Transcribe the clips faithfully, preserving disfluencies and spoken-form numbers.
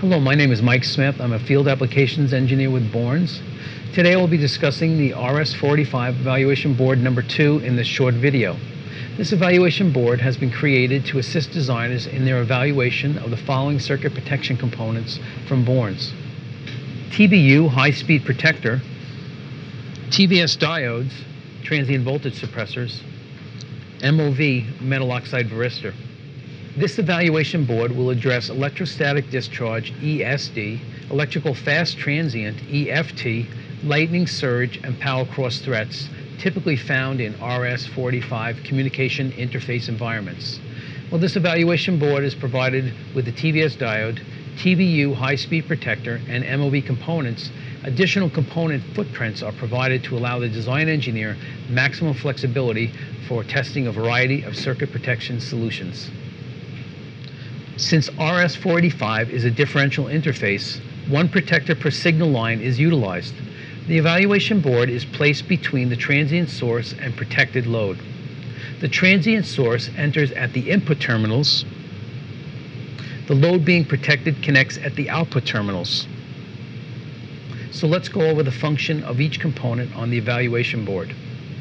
Hello, my name is Mike Smith. I'm a field applications engineer with Borns. Today we'll be discussing the R S four eighty-five evaluation board number two in this short video. This evaluation board has been created to assist designers in their evaluation of the following circuit protection components from Borns: T B U high-speed protector, T V S diodes, transient voltage suppressors, M O V metal oxide varistor. This evaluation board will address electrostatic discharge E S D, electrical fast transient E F T, lightning surge, and power cross threats typically found in R S four eighty-five communication interface environments. Well, this evaluation board is provided with the T V S diode, T B U high-speed protector, and M O V components. Additional component footprints are provided to allow the design engineer maximum flexibility for testing a variety of circuit protection solutions. Since R S four eighty-five is a differential interface, one protector per signal line is utilized. The evaluation board is placed between the transient source and protected load. The transient source enters at the input terminals. The load being protected connects at the output terminals. So let's go over the function of each component on the evaluation board.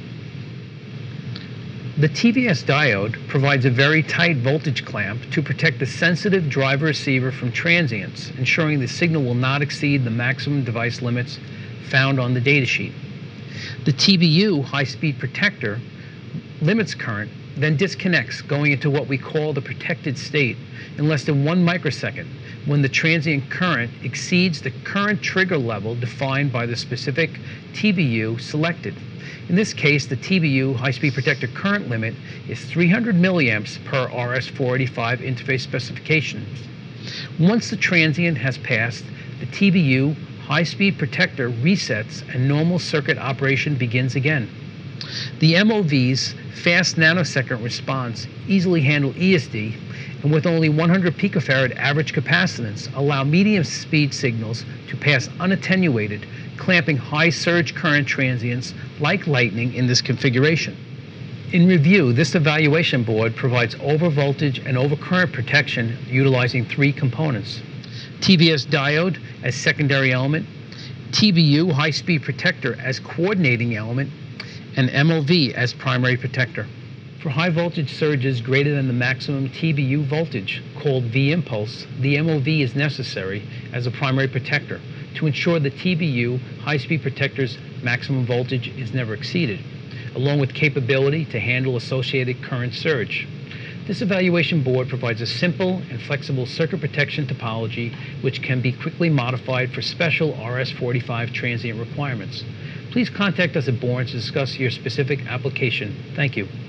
The T V S diode provides a very tight voltage clamp to protect the sensitive driver receiver from transients, ensuring the signal will not exceed the maximum device limits found on the datasheet. The T B U high-speed protector limits current, then disconnects, going into what we call the protected state in less than one microsecond when the transient current exceeds the current trigger level defined by the specific T B U selected. In this case, the T B U high-speed protector current limit is three hundred milliamps per R S four eighty-five interface specifications. Once the transient has passed, the T B U high-speed protector resets and normal circuit operation begins again. The M O V's fast nanosecond response easily handle E S D, and with only one hundred picofarad average capacitance, allow medium speed signals to pass unattenuated, clamping high surge current transients like lightning in this configuration. In review, this evaluation board provides overvoltage and overcurrent protection utilizing three components: T V S diode as secondary element, T B U high-speed protector as coordinating element, and M O V as primary protector. For high voltage surges greater than the maximum T B U voltage, called V impulse, the M O V is necessary as a primary protector to ensure the T B U high-speed protector's maximum voltage is never exceeded, along with capability to handle associated current surge. This evaluation board provides a simple and flexible circuit protection topology which can be quickly modified for special R S four eighty-five transient requirements. Please contact us at Borns to discuss your specific application. Thank you.